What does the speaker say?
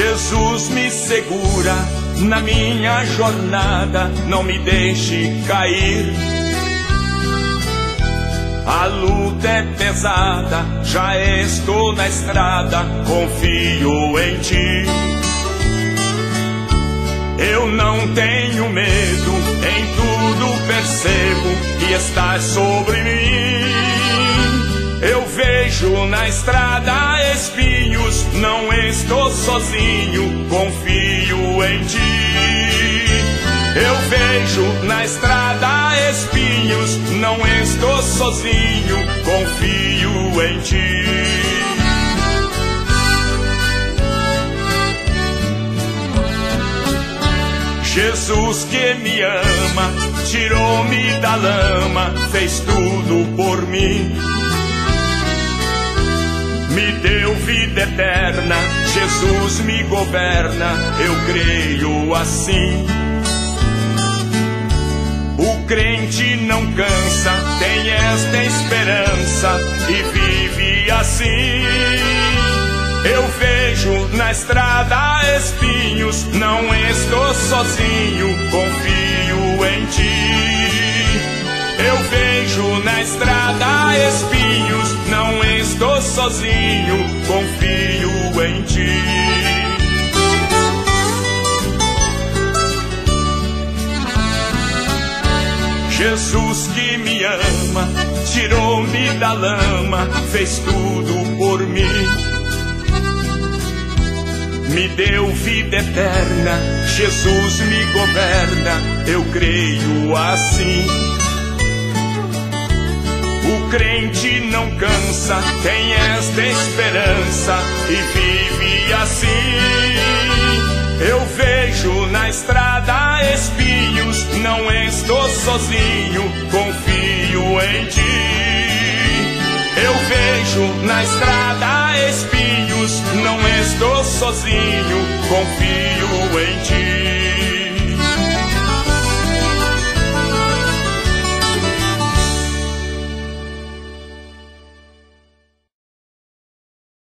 Jesus me segura na minha jornada, não me deixe cair. A luta é pesada, já estou na estrada, confio em ti. Eu não tenho medo, em tudo percebo que estás sobre mim. Eu vejo na estrada espinhos, não estou sozinho, confio em ti. Eu vejo na estrada espinhos, não estou sozinho, confio em ti. Jesus que me ama, tirou-me da lama, fez tudo por mim. Me deu vida eterna, Jesus me governa, eu creio assim. O crente não cansa, tem esta esperança e vive assim. Eu vejo na estrada espinhos, não estou sozinho, confio em ti. Eu vejo na estrada espinhos, não estou sozinho, confio em ti. Jesus que me ama, tirou-me da lama, fez tudo por mim. Me deu vida eterna, Jesus me governa, eu creio assim. O crente não cansa, tem esta esperança e vive assim. Eu vejo na estrada espinhos, não estou sozinho, confio em ti. Eu vejo na estrada espinhos, não estou sozinho, confio em ti.